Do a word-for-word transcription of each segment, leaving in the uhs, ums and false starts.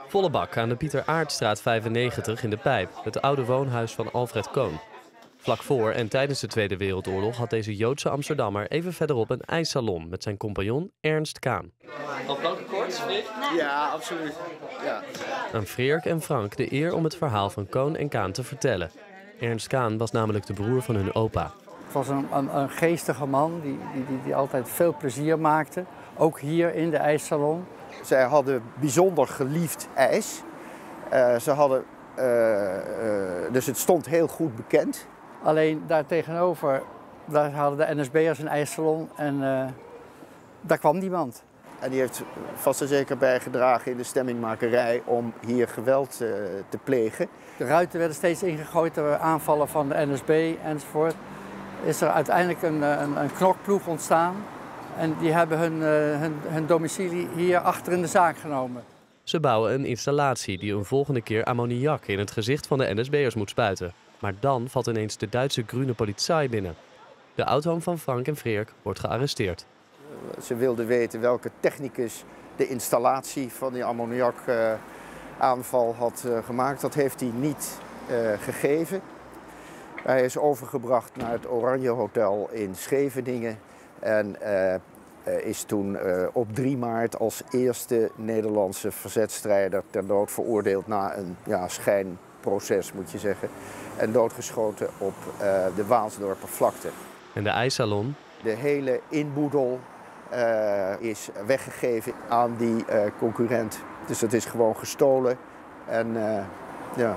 Volle bak aan de Pieter Aartstraat vijfennegentig in de Pijp, het oude woonhuis van Alfred Koon. Vlak voor en tijdens de Tweede Wereldoorlog had deze Joodse Amsterdammer even verderop een ijssalon met zijn compagnon Ernst Kaan. Op welke koorts, Freek? Ja, absoluut. Ja. Aan Freek en Frank de eer om het verhaal van Koon en Kaan te vertellen. Ernst Kaan was namelijk de broer van hun opa. Het was een, een, een geestige man die, die, die, die altijd veel plezier maakte. Ook hier in de ijssalon. Zij hadden bijzonder geliefd ijs. Uh, ze hadden, uh, uh, dus het stond heel goed bekend. Alleen daar tegenover, daar hadden de N S B'ers een ijssalon en uh, daar kwam niemand. En die heeft vast en zeker bijgedragen in de stemmingmakerij om hier geweld uh, te plegen. De ruiten werden steeds ingegooid door aanvallen van de N S B enzovoort. Is er uiteindelijk een, een, een knokploeg ontstaan. En die hebben hun, uh, hun, hun domicilie hier achter in de zaak genomen. Ze bouwen een installatie die een volgende keer ammoniak in het gezicht van de N S B'ers moet spuiten. Maar dan valt ineens de Duitse Grüne Polizei binnen. De oudhoom van Frank en Freek wordt gearresteerd. Ze wilden weten welke technicus de installatie van die ammoniakaanval uh, had uh, gemaakt. Dat heeft hij niet uh, gegeven. Hij is overgebracht naar het Oranje Hotel in Scheveningen. En uh, is toen uh, op drie maart als eerste Nederlandse verzetstrijder ter dood veroordeeld na een ja, schijnproces, moet je zeggen. En doodgeschoten op uh, de Waalsdorpervlakte. En de ijssalon? De hele inboedel uh, is weggegeven aan die uh, concurrent. Dus dat is gewoon gestolen en uh, ja,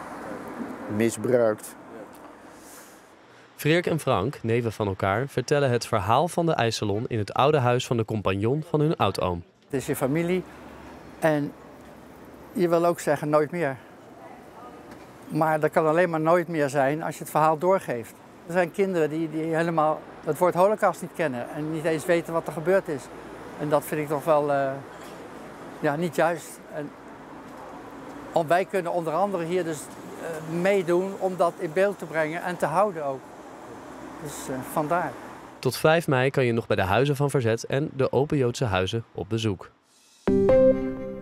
misbruikt. Freek en Frank, neven van elkaar, vertellen het verhaal van de ijssalon in het oude huis van de compagnon van hun oudoom. Het is je familie en je wil ook zeggen nooit meer. Maar dat kan alleen maar nooit meer zijn als je het verhaal doorgeeft. Er zijn kinderen die, die helemaal het woord holocaust niet kennen en niet eens weten wat er gebeurd is. En dat vind ik toch wel uh, ja, niet juist. En, om, wij kunnen onder andere hier dus uh, meedoen om dat in beeld te brengen en te houden ook. Dus uh, vandaar. Tot vijf mei kan je nog bij de Huizen van Verzet en de Open Joodse Huizen op bezoek.